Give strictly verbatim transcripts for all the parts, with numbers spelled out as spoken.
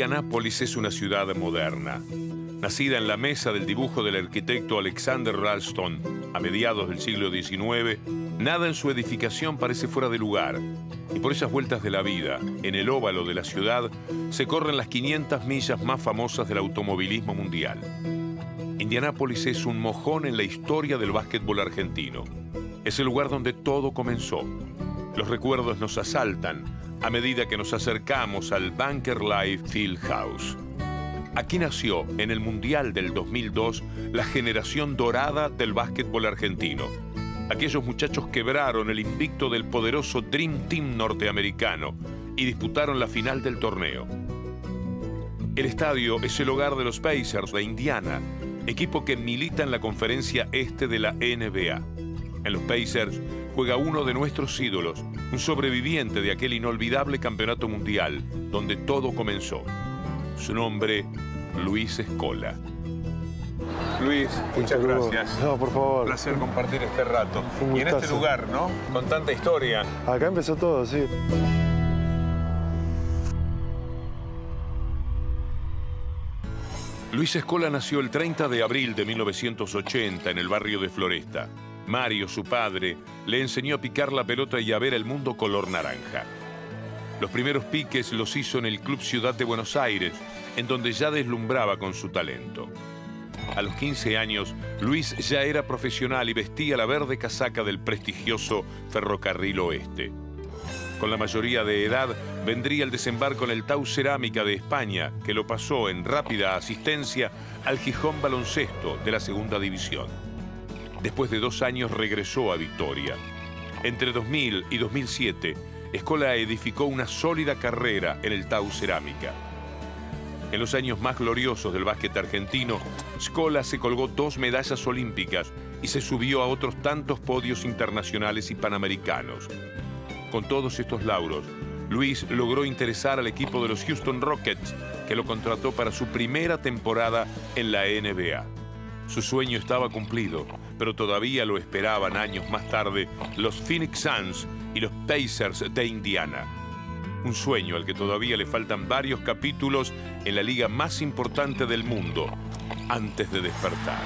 Indianápolis es una ciudad moderna. Nacida en la mesa del dibujo del arquitecto Alexander Ralston a mediados del siglo diecinueve, nada en su edificación parece fuera de lugar. Y por esas vueltas de la vida, en el óvalo de la ciudad, se corren las quinientas millas más famosas del automovilismo mundial. Indianápolis es un mojón en la historia del básquetbol argentino. Es el lugar donde todo comenzó. Los recuerdos nos asaltan a medida que nos acercamos al Banker Life Fieldhouse. Aquí nació, en el Mundial del dos mil dos, la generación dorada del básquetbol argentino. Aquellos muchachos quebraron el invicto del poderoso Dream Team norteamericano y disputaron la final del torneo. El estadio es el hogar de los Pacers de Indiana, equipo que milita en la conferencia este de la N B A. En los Pacers juega uno de nuestros ídolos, un sobreviviente de aquel inolvidable campeonato mundial, donde todo comenzó. Su nombre, Luis Scola. Luis, muchas gracias. No, por favor. Un placer compartir este rato. Un y en este lugar, ¿no? Con tanta historia. Acá empezó todo, sí. Luis Scola nació el treinta de abril de mil novecientos ochenta en el barrio de Floresta. Mario, su padre, le enseñó a picar la pelota y a ver el mundo color naranja. Los primeros piques los hizo en el Club Ciudad de Buenos Aires, en donde ya deslumbraba con su talento. A los quince años, Luis ya era profesional y vestía la verde casaca del prestigioso Ferrocarril Oeste. Con la mayoría de edad, vendría el desembarco en el Tau Cerámica de España, que lo pasó en rápida asistencia al Gijón Baloncesto de la Segunda División. Después de dos años regresó a Victoria. Entre dos mil y dos mil siete, Scola edificó una sólida carrera en el Tau Cerámica. En los años más gloriosos del básquet argentino, Scola se colgó dos medallas olímpicas y se subió a otros tantos podios internacionales y panamericanos. Con todos estos lauros, Luis logró interesar al equipo de los Houston Rockets, que lo contrató para su primera temporada en la N B A. Su sueño estaba cumplido, pero todavía lo esperaban años más tarde los Phoenix Suns y los Pacers de Indiana. Un sueño al que todavía le faltan varios capítulos en la liga más importante del mundo antes de despertar.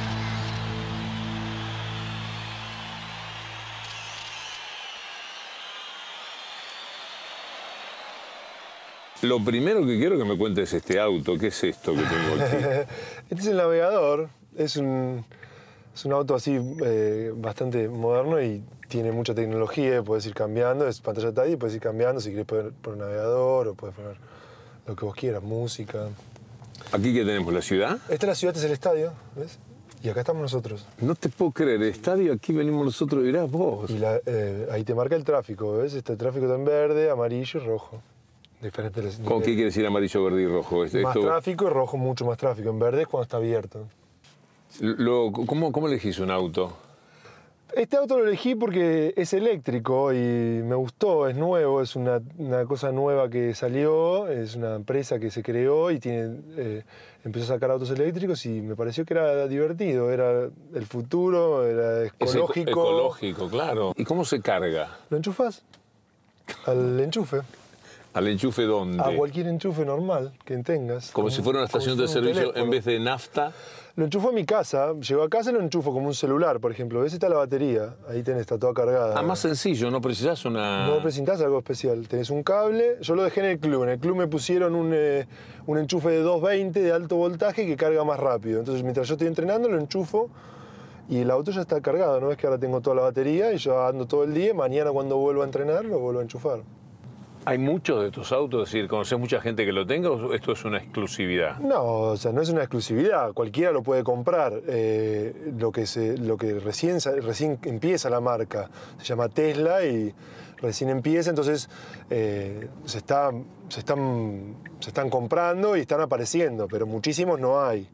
Lo primero que quiero que me cuentes es este auto. ¿Qué es esto que tengo aquí? Este es el Navegador. Es un, es un auto así eh, bastante moderno y tiene mucha tecnología. Puedes ir cambiando, es pantalla táctil y puedes ir cambiando. Si quieres poner, poner navegador o puedes poner lo que vos quieras, música. ¿Aquí qué tenemos? ¿La ciudad? Esta es la ciudad, este es el estadio, ¿ves? Y acá estamos nosotros. No te puedo creer, el estadio, aquí venimos nosotros, mirás vos. Y la, eh, ahí te marca el tráfico, ¿ves? Este tráfico está en verde, amarillo y rojo. Diferentes. ¿Con qué quiere decir amarillo, verde y rojo? Más Esto... tráfico y rojo mucho más tráfico. En verde es cuando está abierto. Lo, ¿cómo, ¿Cómo elegís un auto? Este auto lo elegí porque es eléctrico y me gustó, es nuevo, es una, una cosa nueva que salió, es una empresa que se creó y tiene, eh, empezó a sacar autos eléctricos y me pareció que era divertido, era el futuro, era ecológico. Es ecológico, claro. ¿Y cómo se carga? Lo enchufas al enchufe. ¿Al enchufe dónde? A cualquier enchufe normal que tengas. Como, como si fuera una estación de servicio en vez de nafta. Lo enchufo a mi casa, llego a casa y lo enchufo como un celular, por ejemplo. ¿Ves? Está la batería, ahí tenés, está toda cargada. Ah, más sencillo, no precisás una... No precisás algo especial. Tenés un cable, yo lo dejé en el club. En el club me pusieron un, eh, un enchufe de doscientos veinte de alto voltaje que carga más rápido. Entonces, mientras yo estoy entrenando, lo enchufo y el auto ya está cargado. ¿No ves que ahora tengo toda la batería y yo ando todo el día? Mañana, cuando vuelvo a entrenar, lo vuelvo a enchufar. ¿Hay muchos de tus autos? Es decir, ¿conoces mucha gente que lo tenga o esto es una exclusividad? No, o sea, no es una exclusividad. Cualquiera lo puede comprar. Eh, lo que, se, lo que recién, recién empieza la marca se llama Tesla y recién empieza, entonces eh, se, está, se, están, se están comprando y están apareciendo, pero muchísimos no hay.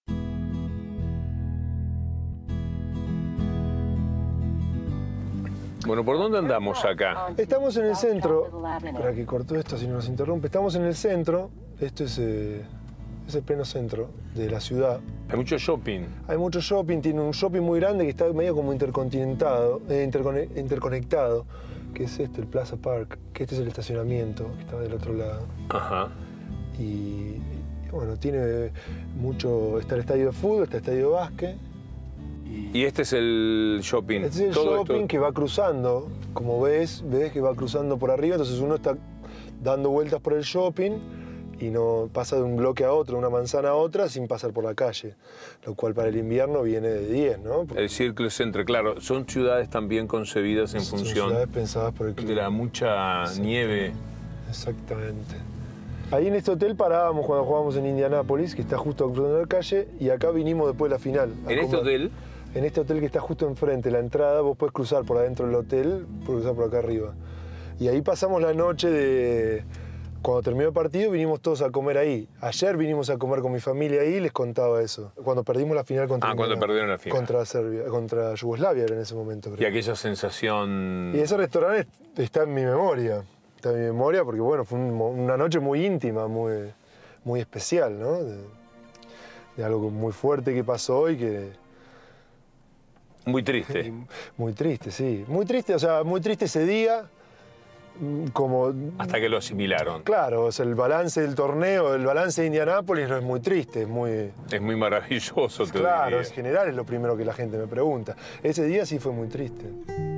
Bueno, ¿por dónde andamos acá? Estamos en el centro. Espera que cortó esto, si no nos interrumpe. Estamos en el centro. Esto es, eh, es el pleno centro de la ciudad. Hay mucho shopping. Hay mucho shopping. Tiene un shopping muy grande que está medio como intercontinentado, eh, intercone interconectado, que es este, el Plaza Park, que este es el estacionamiento, que está del otro lado. Ajá. y bueno, tiene mucho, está el estadio de fútbol, está el estadio de básquet. Y este es el shopping. Este es el Todo shopping esto... que va cruzando, como ves, ves que va cruzando por arriba, entonces uno está dando vueltas por el shopping y no pasa de un bloque a otro, de una manzana a otra, sin pasar por la calle, lo cual para el invierno viene de diez, ¿no? Porque el Circle Centre, claro, son ciudades también concebidas en son función ciudades pensadas por el clima. de la mucha nieve. Exactamente. Ahí en este hotel parábamos cuando jugábamos en Indianápolis, que está justo cruzando la calle, y acá vinimos después de la final. ¿En este hotel? En este hotel que está justo enfrente, la entrada, vos podés cruzar por adentro del hotel, podés cruzar por acá arriba. Y ahí pasamos la noche de... Cuando terminó el partido vinimos todos a comer ahí. Ayer vinimos a comer con mi familia ahí y les contaba eso. Cuando perdimos la final contra... Ah, cuando perdieron la final. Contra Serbia, contra Yugoslavia era en ese momento, creo. Y aquella sensación... Y ese restaurante está en mi memoria. Está en mi memoria porque, bueno, fue un, una noche muy íntima, muy, muy especial, ¿no? De, de algo muy fuerte que pasó y que... Muy triste. Muy triste, sí. Muy triste, o sea, muy triste ese día, como... Hasta que lo asimilaron. Claro, o sea, el balance del torneo, el balance de Indianápolis no es muy triste, es muy... Es muy maravilloso, te Claro, diría. en general es lo primero que la gente me pregunta. Ese día sí fue muy triste.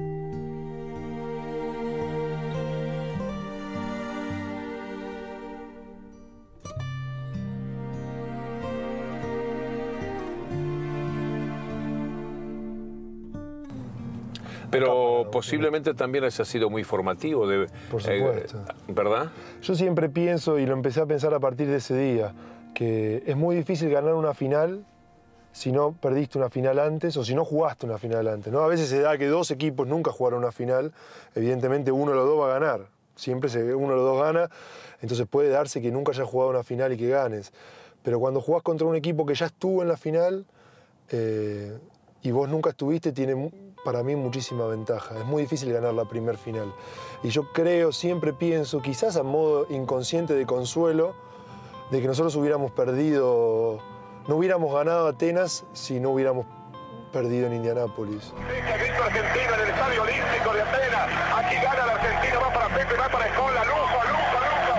Pero Acá, posiblemente también haya sido muy formativo. De, Por supuesto. Eh, ¿Verdad? Yo siempre pienso, y lo empecé a pensar a partir de ese día, que es muy difícil ganar una final si no perdiste una final antes o si no jugaste una final antes, ¿no? A veces se da que dos equipos nunca jugaron una final, evidentemente uno de los dos va a ganar, siempre se, uno de los dos gana, entonces puede darse que nunca hayas jugado una final y que ganes. Pero cuando jugás contra un equipo que ya estuvo en la final eh, y vos nunca estuviste, tiene para mí muchísima ventaja. Es muy difícil ganar la primer final. Y yo creo, siempre pienso, quizás a modo inconsciente de consuelo, de que nosotros hubiéramos perdido, no hubiéramos ganado Atenas si no hubiéramos perdido en Indianápolis. Sí, que ha visto Argentina en el Estadio Olímpico de Atenas. Aquí gana la Argentina, va para Pepe, va para Escola, lujo, lujo, lujo.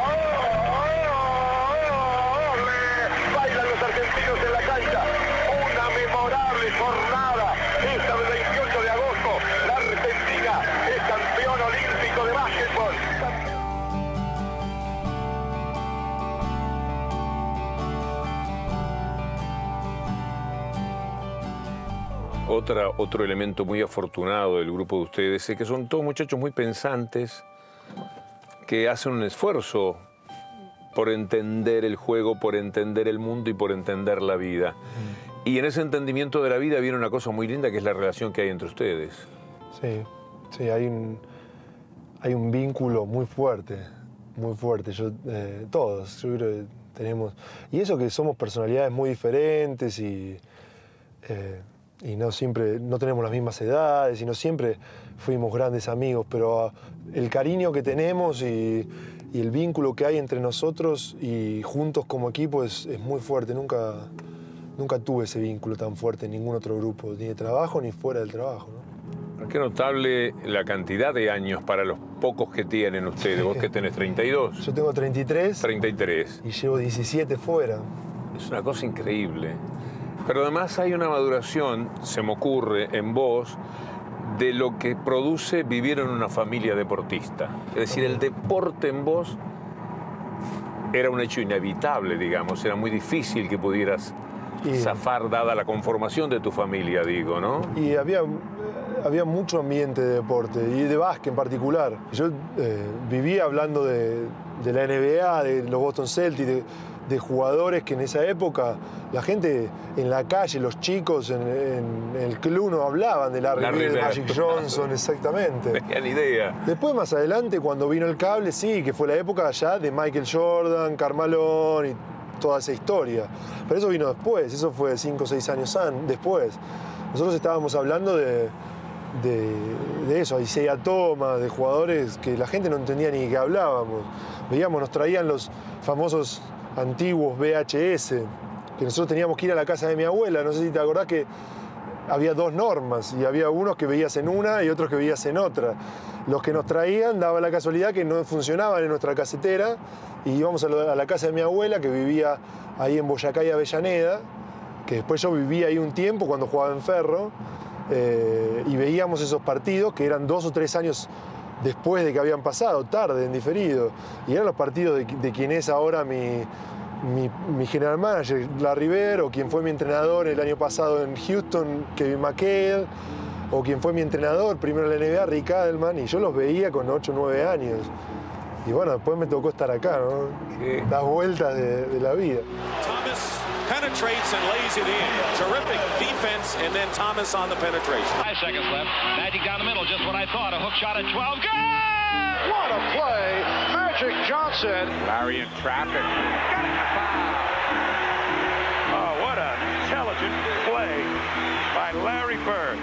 ¡Doble! Bailan los argentinos en la cancha. Una memorable jornada. Esta del veintiocho de agosto. La Argentina es campeón olímpico de básquetbol. Otra, otro elemento muy afortunado del grupo de ustedes es que son todos muchachos muy pensantes, que hacen un esfuerzo por entender el juego, por entender el mundo y por entender la vida. Mm. Y en ese entendimiento de la vida viene una cosa muy linda, que es la relación que hay entre ustedes. Sí, sí, hay un, hay un vínculo muy fuerte, muy fuerte. Yo, eh, todos, yo creo que tenemos... Y eso que somos personalidades muy diferentes y... Eh, y no siempre, no tenemos las mismas edades y no siempre fuimos grandes amigos, pero el cariño que tenemos y, y el vínculo que hay entre nosotros y juntos como equipo es, es muy fuerte. Nunca, nunca tuve ese vínculo tan fuerte en ningún otro grupo, ni de trabajo ni fuera del trabajo, ¿no? Qué notable la cantidad de años para los pocos que tienen ustedes. Vos que tenés treinta y dos. Yo tengo treinta y tres. treinta y tres. Y llevo diecisiete fuera. Es una cosa increíble. Pero además hay una maduración, se me ocurre, en vos, de lo que produce vivir en una familia deportista. Es decir, el deporte en vos era un hecho inevitable, digamos. Era muy difícil que pudieras y, zafar, dada la conformación de tu familia, digo, ¿no? Y había, había mucho ambiente de deporte, y de básquet en particular. Yo eh, vivía hablando de, de la N B A, de los Boston Celtics, de, de jugadores que en esa época la gente en la calle, los chicos en, en el club no hablaban de Larry, Larry Bird, Magic Johnson, exactamente. No tenían idea. Después, más adelante, cuando vino el cable, sí, que fue la época ya de Michael Jordan, Carmelo y toda esa historia. Pero eso vino después, eso fue cinco o seis años después. Nosotros estábamos hablando de, de, de eso, Isaiah Thomas, de jugadores que la gente no entendía ni qué hablábamos. Veíamos, nos traían los famosos antiguos V H S, que nosotros teníamos que ir a la casa de mi abuela. No sé si te acordás que había dos normas y había unos que veías en una y otros que veías en otra. Los que nos traían daba la casualidad que no funcionaban en nuestra casetera y íbamos a la casa de mi abuela que vivía ahí en Boyacá y Avellaneda, que después yo vivía ahí un tiempo cuando jugaba en Ferro, eh, y veíamos esos partidos que eran dos o tres años después de que habían pasado, tarde, en diferido. Y eran los partidos de, de quien es ahora mi, mi, mi general manager, Larry Bird, o quien fue mi entrenador el año pasado en Houston, Kevin McHale, o quien fue mi entrenador primero en la N B A, Rick Adelman, y yo los veía con ocho o nueve años. Y bueno, después me tocó estar acá, ¿no? ¿Qué? Las vueltas de, de la vida. Thomas penetrates and lays it in. Terrific defense, and then Thomas on the penetration. Five seconds left. Magic down the middle, just what I thought. A hook shot at twelve. Good! What a play! Magic Johnson. Larry in traffic. Got it. Foul. Oh, what an intelligent play by Larry Bird.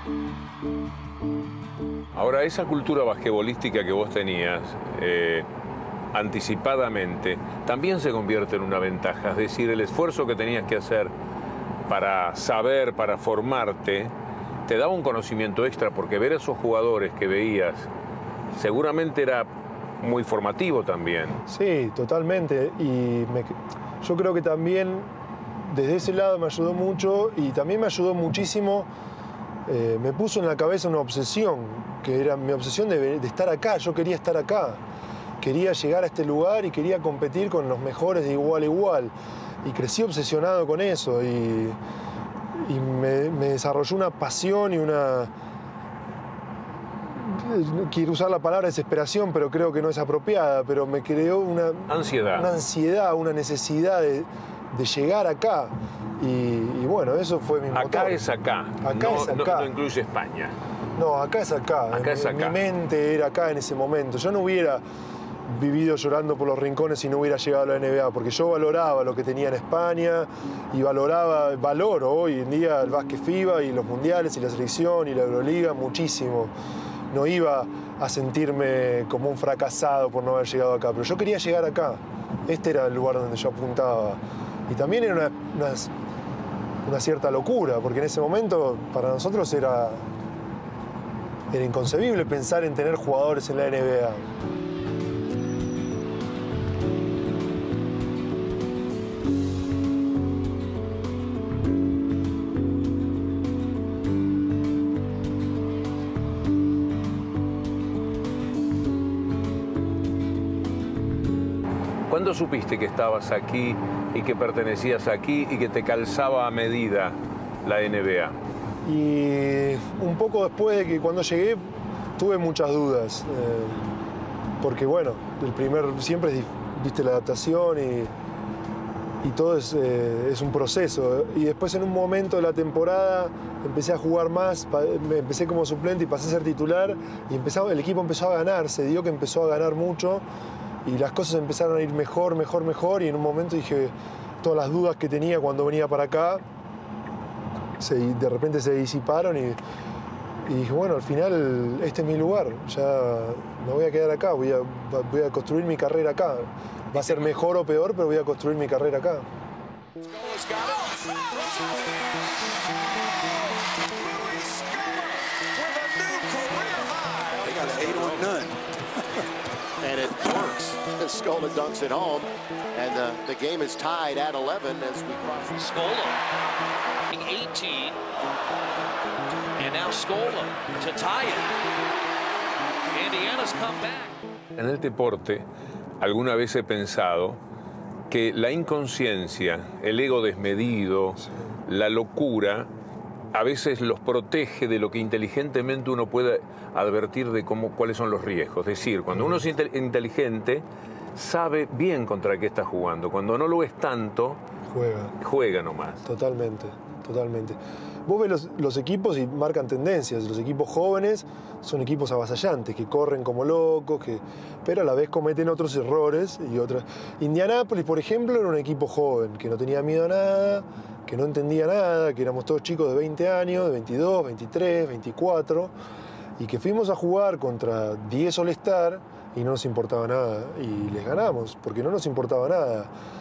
Ahora, esa cultura basquetbolística que vos tenías, eh, anticipadamente, también se convierte en una ventaja. Es decir, el esfuerzo que tenías que hacer para saber, para formarte, te daba un conocimiento extra, porque ver a esos jugadores que veías seguramente era muy formativo también. Sí, totalmente. Y me, yo creo que también desde ese lado me ayudó mucho y también me ayudó muchísimo. Eh, me puso en la cabeza una obsesión, que era mi obsesión de, de estar acá. Yo quería estar acá, quería llegar a este lugar y quería competir con los mejores de igual a igual. Y crecí obsesionado con eso y, y me, me desarrolló una pasión y una... Quiero usar la palabra desesperación, pero creo que no es apropiada, pero me creó una ansiedad, una, ansiedad, una necesidad de, de llegar acá. Y, y bueno, eso fue mi motor. Acá es acá. Acá no, es acá. No, no incluye España. No, acá es acá. Acá en, es acá. En mi mente era acá en ese momento. Yo no hubiera vivido llorando por los rincones si no hubiera llegado a la N B A, porque yo valoraba lo que tenía en España y valoraba, valoro hoy en día el básquet FIBA y los mundiales y la selección y la Euroliga muchísimo. No iba a sentirme como un fracasado por no haber llegado acá, pero yo quería llegar acá. Este era el lugar donde yo apuntaba. Y también era una, una, una cierta locura, porque en ese momento para nosotros era, era inconcebible pensar en tener jugadores en la N B A. ¿Cuándo supiste que estabas aquí y que pertenecías aquí y que te calzaba a medida la N B A? Y un poco después de que cuando llegué tuve muchas dudas, eh, porque bueno, el primer siempre es, viste, la adaptación y, y todo es, eh, es un proceso. Y después en un momento de la temporada empecé a jugar más, me empecé como suplente y pasé a ser titular y empezaba, el equipo empezó a ganar, se dio que empezó a ganar mucho. Y las cosas empezaron a ir mejor, mejor, mejor. Y en un momento dije, todas las dudas que tenía cuando venía para acá, se, de repente se disiparon. Y, y dije, bueno, al final este es mi lugar. Ya me voy a quedar acá, voy a, voy a construir mi carrera acá. Va a ser mejor o peor, pero voy a construir mi carrera acá. And it works. Scola dunks it home, and uh, the game is tied at eleven as we cross. Scola, eighteen, and now Scola to tie it. Indiana's come back. En el deporte, alguna vez he pensado que la inconsciencia, el ego desmedido, sí, la locura, a veces los protege de lo que inteligentemente uno puede advertir de cómo, cuáles son los riesgos. Es decir, cuando uno es inteligente, sabe bien contra qué está jugando. Cuando no lo es tanto, juega, juega nomás. Totalmente, totalmente. Vos ves los, los equipos y marcan tendencias. Los equipos jóvenes son equipos avasallantes, que corren como locos, que, pero a la vez cometen otros errores. Y otras. Indianápolis, por ejemplo, era un equipo joven, que no tenía miedo a nada, que no entendía nada, que éramos todos chicos de veinte años, de veintidós, veintitrés, veinticuatro, y que fuimos a jugar contra diez All-Star y no nos importaba nada. Y les ganamos, porque no nos importaba nada.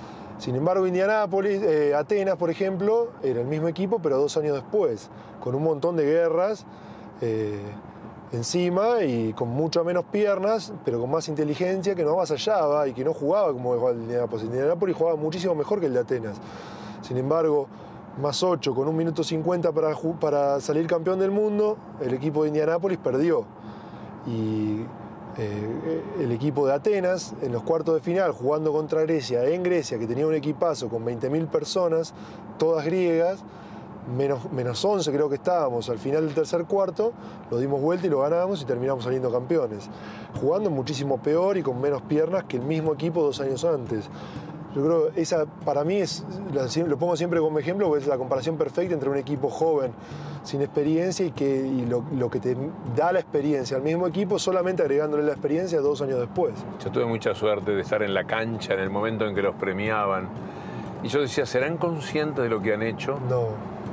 Sin embargo, Indianápolis, eh, Atenas, por ejemplo, era el mismo equipo, pero dos años después, con un montón de guerras eh, encima y con mucho menos piernas, pero con más inteligencia, que no avasallaba y que no jugaba como jugaba el Indianápolis. Indianápolis jugaba muchísimo mejor que el de Atenas. Sin embargo, más ocho, con un minuto cincuenta para, para salir campeón del mundo, el equipo de Indianápolis perdió. Y eh, el equipo de Atenas, en los cuartos de final, jugando contra Grecia, en Grecia, que tenía un equipazo con veinte mil personas, todas griegas, menos, menos once creo que estábamos al final del tercer cuarto, lo dimos vuelta y lo ganamos y terminamos saliendo campeones. Jugando muchísimo peor y con menos piernas que el mismo equipo dos años antes. Yo creo que esa, para mí, es, lo pongo siempre como ejemplo, porque es la comparación perfecta entre un equipo joven, sin experiencia, y, que, y lo, lo que te da la experiencia al mismo equipo, solamente agregándole la experiencia dos años después. Yo tuve mucha suerte de estar en la cancha en el momento en que los premiaban. Y yo decía, ¿serán conscientes de lo que han hecho? No,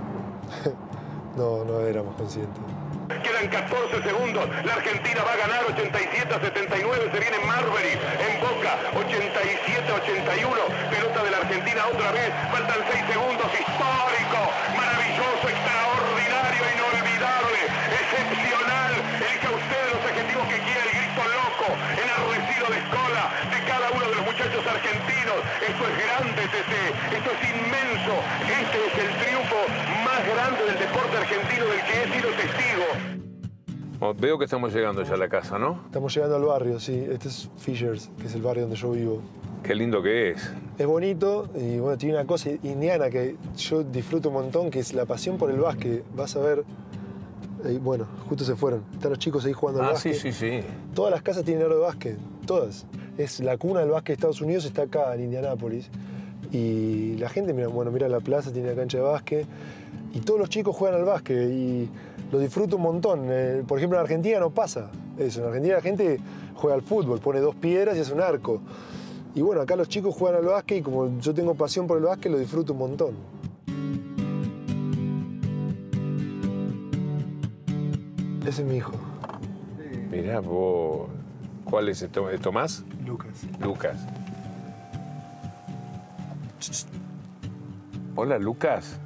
no, no éramos conscientes. Quedan catorce segundos, la Argentina va a ganar ochenta y siete a setenta y nueve, se viene Marbury en Boca, ochenta y siete a ochenta y uno, pelota de la Argentina otra vez, faltan seis segundos, histórico, maravilloso, extraordinario, inolvidable, excepcional, el causté de los adjetivos que quiera, el grito loco, enardecido de escola de cada uno de los muchachos argentinos. Esto es grande, T C, esto es inmenso, este es el triunfo más grande del deporte argentino del que he sido testigo. Oh, veo que estamos llegando ya a la casa, ¿no? Estamos llegando al barrio, sí. Este es Fishers, que es el barrio donde yo vivo. Qué lindo que es. Es bonito y bueno, tiene una cosa indiana que yo disfruto un montón, que es la pasión por el básquet. Vas a ver, eh, bueno, justo se fueron. Están los chicos ahí jugando al Ah, básquet. sí, sí, sí. Todas las casas tienen aro de básquet, todas. Es la cuna del básquet de Estados Unidos, está acá en Indianápolis. Y la gente, mira, bueno, mira la plaza, tiene la cancha de básquet. Y todos los chicos juegan al básquet y lo disfruto un montón. Eh, por ejemplo, en Argentina no pasa eso. En Argentina la gente juega al fútbol, pone dos piedras y hace un arco. Y bueno, acá los chicos juegan al básquet y como yo tengo pasión por el básquet, lo disfruto un montón. Ese es mi hijo. Mirá vos. ¿Cuál es esto? ¿Tomás? Lucas. Lucas. Hola, Lucas.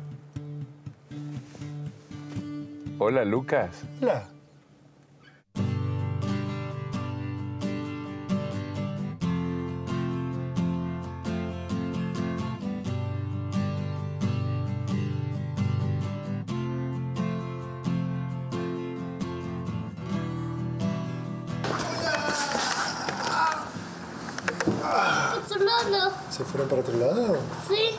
Hola, Lucas. Hola. Otro lado. ¿Se fueron para otro lado? Sí.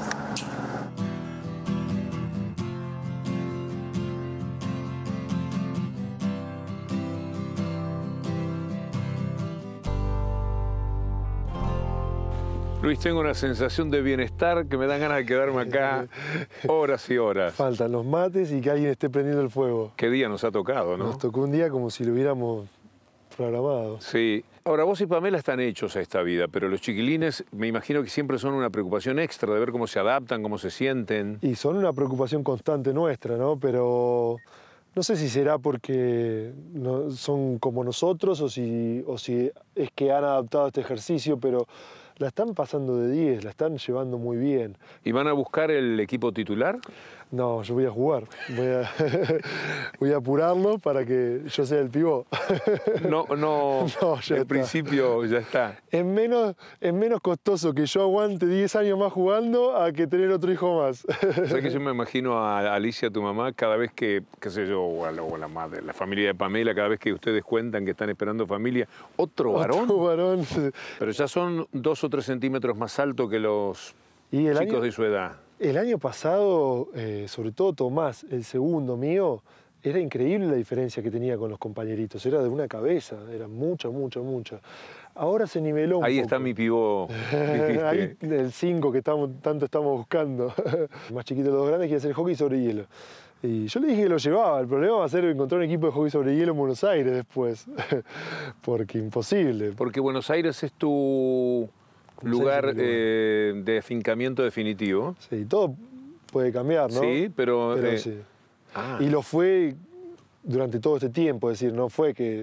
Luis, tengo una sensación de bienestar que me dan ganas de quedarme acá horas y horas. Faltan los mates y que alguien esté prendiendo el fuego. Qué día nos ha tocado, ¿no? Nos tocó un día como si lo hubiéramos programado. Sí. Ahora, vos y Pamela están hechos a esta vida, pero los chiquilines me imagino que siempre son una preocupación extra de ver cómo se adaptan, cómo se sienten. Y son una preocupación constante nuestra, ¿no? Pero no sé si será porque no, son como nosotros o si, o si es que han adaptado a este ejercicio, pero la están pasando de diez, la están llevando muy bien. ¿Y van a buscar el equipo titular? No, yo voy a jugar. Voy a, voy a apurarlo para que yo sea el pivot. No, no, No, ya en está. principio ya está. Es menos, es menos costoso que yo aguante diez años más jugando a que tener otro hijo más. O sea que yo me imagino a Alicia, tu mamá, cada vez que, qué sé yo, o a la, o a la madre, la familia de Pamela, cada vez que ustedes cuentan que están esperando familia, ¿otro varón? Otro varón. Pero ya son dos o tres centímetros más altos que los Y el chicos año, de su edad. el año pasado, eh, sobre todo Tomás, el segundo mío, era increíble la diferencia que tenía con los compañeritos. Era de una cabeza, era mucha, mucha, mucha. Ahora se niveló un Ahí poco. está mi pivot. Ahí el cinco que estamos, tanto estamos buscando. El más chiquito de los dos grandes quiere hacer hockey sobre hielo. Y yo le dije que lo llevaba. El problema va a ser encontrar un equipo de hockey sobre hielo en Buenos Aires después. Porque imposible. Porque Buenos Aires es tu lugar Aires es mi lugar. eh, de afincamiento definitivo. Sí, todo puede cambiar, ¿no? Sí, pero... Pero eh, sí. ah. Y lo fue durante todo este tiempo, es decir, no fue que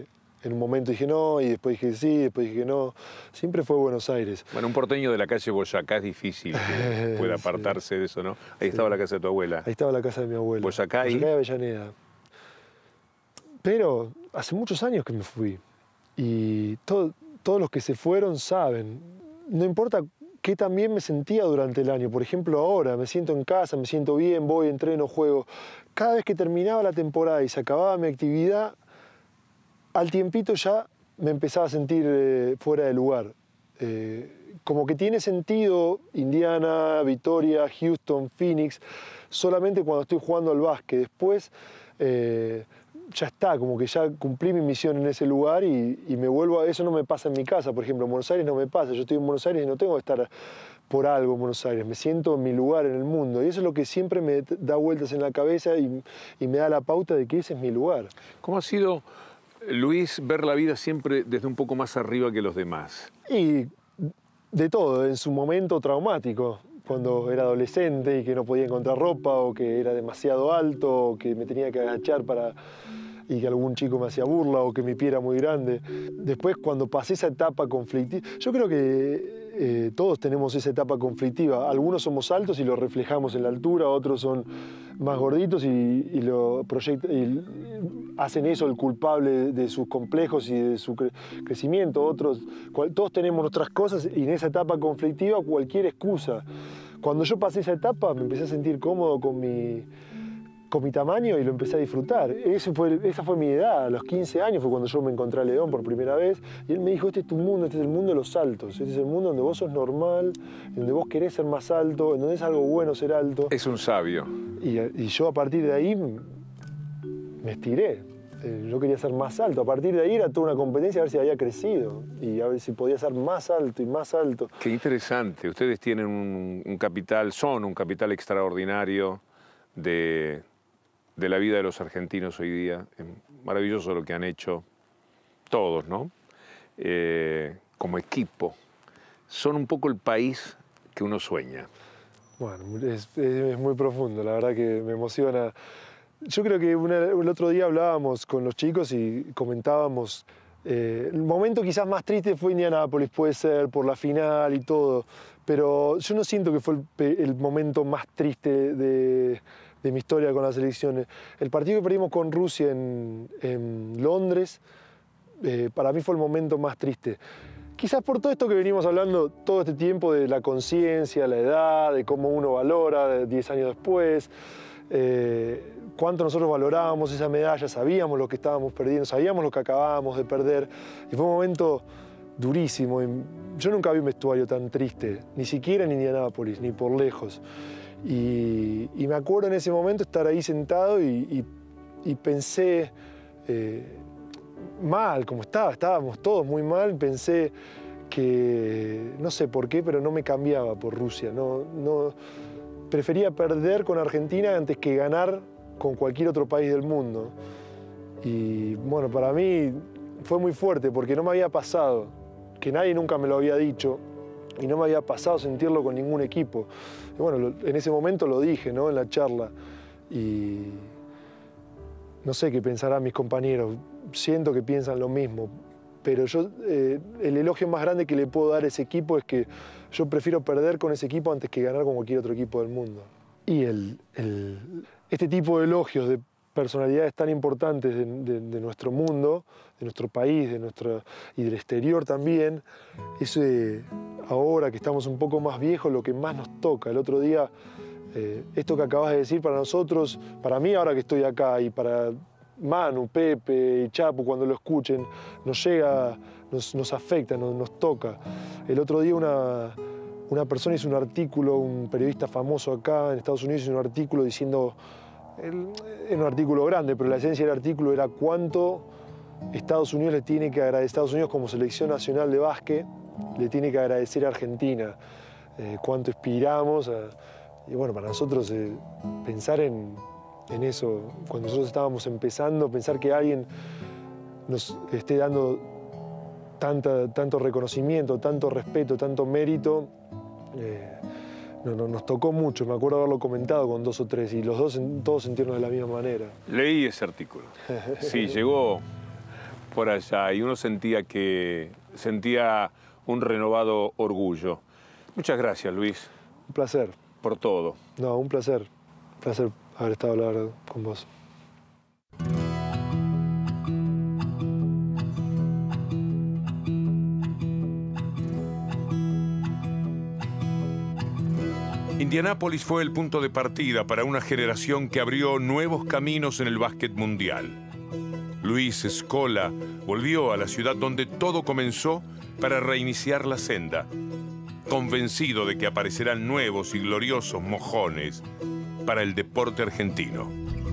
En un momento dije no, y después dije sí, después dije que no. Siempre fue Buenos Aires. Bueno, un porteño de la calle Boyacá es difícil que pueda apartarse sí. de eso, ¿no? Ahí sí. estaba la casa de tu abuela. Ahí estaba la casa de mi abuela. Boyacá y... Boyacá y Avellaneda. Pero hace muchos años que me fui. Y todo, todos los que se fueron saben. No importa qué tan bien me sentía durante el año. Por ejemplo, ahora me siento en casa, me siento bien, voy, entreno, juego. Cada vez que terminaba la temporada y se acababa mi actividad, al tiempito ya me empezaba a sentir eh, fuera de lugar. Eh, como que tiene sentido Indiana, Vitoria, Houston, Phoenix, solamente cuando estoy jugando al básquet. Después eh, ya está, como que ya cumplí mi misión en ese lugar y, y me vuelvo a... Eso no me pasa en mi casa, por ejemplo, en Buenos Aires no me pasa. Yo estoy en Buenos Aires y no tengo que estar por algo en Buenos Aires. Me siento en mi lugar en el mundo y eso es lo que siempre me da vueltas en la cabeza y, y me da la pauta de que ese es mi lugar. ¿Cómo ha sido, Luis, ver la vida siempre desde un poco más arriba que los demás? Y de todo, en su momento traumático, cuando era adolescente y que no podía encontrar ropa o que era demasiado alto o que me tenía que agachar para... y que algún chico me hacía burla o que mi pie era muy grande. Después, cuando pasé esa etapa conflictiva, yo creo que eh, todos tenemos esa etapa conflictiva. Algunos somos altos y lo reflejamos en la altura, otros son más gorditos y, y, lo proyecta, y hacen eso el culpable de sus complejos y de su cre crecimiento. Otros, cual, todos tenemos nuestras cosas y en esa etapa conflictiva cualquier excusa. Cuando yo pasé esa etapa me empecé a sentir cómodo con mi... con mi tamaño y lo empecé a disfrutar. Ese fue, esa fue mi edad, a los quince años fue cuando yo me encontré a León por primera vez y él me dijo, este es tu mundo, este es el mundo de los saltos, este es el mundo donde vos sos normal, donde vos querés ser más alto, donde es algo bueno ser alto. Es un sabio. Y, y yo a partir de ahí me estiré, yo quería ser más alto, a partir de ahí era toda una competencia a ver si había crecido y a ver si podía ser más alto y más alto. Qué interesante, ustedes tienen un, un capital, son un capital extraordinario de... de la vida de los argentinos hoy día. Es maravilloso lo que han hecho todos, ¿no? Eh, como equipo. Son un poco el país que uno sueña. Bueno, es, es muy profundo, la verdad que me emociona. Yo creo que una, el otro día hablábamos con los chicos y comentábamos, eh, el momento quizás más triste fue Indianápolis, puede ser, por la final y todo, pero yo no siento que fue el, el momento más triste de... de mi historia con las selecciones. El partido que perdimos con Rusia en, en Londres, eh, para mí fue el momento más triste. Quizás por todo esto que venimos hablando todo este tiempo de la conciencia, la edad, de cómo uno valora diez años después, eh, cuánto nosotros valorábamos esa medalla, sabíamos lo que estábamos perdiendo, sabíamos lo que acabábamos de perder, y fue un momento durísimo. Yo nunca vi un vestuario tan triste, ni siquiera en Indianápolis, ni por lejos. Y, y me acuerdo en ese momento estar ahí sentado y, y, y pensé eh, mal, como estaba, estábamos todos muy mal, pensé que, no sé por qué, pero no me cambiaba por Rusia. No, no, prefería perder con Argentina antes que ganar con cualquier otro país del mundo. Y bueno, para mí fue muy fuerte porque no me había pasado, que nadie nunca me lo había dicho, y no me había pasado sentirlo con ningún equipo. Y bueno, lo, en ese momento lo dije, ¿no? En la charla. Y no sé qué pensarán mis compañeros. Siento que piensan lo mismo. Pero yo, eh, el elogio más grande que le puedo dar a ese equipo es que yo prefiero perder con ese equipo antes que ganar con cualquier otro equipo del mundo. Y el, el, este tipo de elogios de personalidades tan importantes de, de, de nuestro mundo, de nuestro país, de nuestro, y del exterior también, es eh, ahora que estamos un poco más viejos lo que más nos toca. El otro día, eh, esto que acabas de decir para nosotros, para mí ahora que estoy acá y para Manu, Pepe y Chapo cuando lo escuchen, nos llega, nos, nos afecta, nos, nos toca. El otro día una, una persona hizo un artículo, un periodista famoso acá en Estados Unidos hizo un artículo diciendo, era un artículo grande, pero la esencia del artículo era cuánto Estados Unidos le tiene que agradecer, Estados Unidos como selección nacional de básquet, le tiene que agradecer a Argentina, eh, cuánto inspiramos. A, y bueno, para nosotros eh, pensar en, en eso, cuando nosotros estábamos empezando, pensar que alguien nos esté dando tanta, tanto reconocimiento, tanto respeto, tanto mérito, eh, no, no, nos tocó mucho. Me acuerdo haberlo comentado con dos o tres y los dos todos sentirnos de la misma manera. Leí ese artículo. Sí, llegó por allá y uno sentía que sentía un renovado orgullo. Muchas gracias, Luis. Un placer. Por todo. No, un placer. Un placer haber estado hablando con vos. Indianápolis fue el punto de partida para una generación que abrió nuevos caminos en el básquet mundial. Luis Scola volvió a la ciudad donde todo comenzó para reiniciar la senda, convencido de que aparecerán nuevos y gloriosos mojones para el deporte argentino.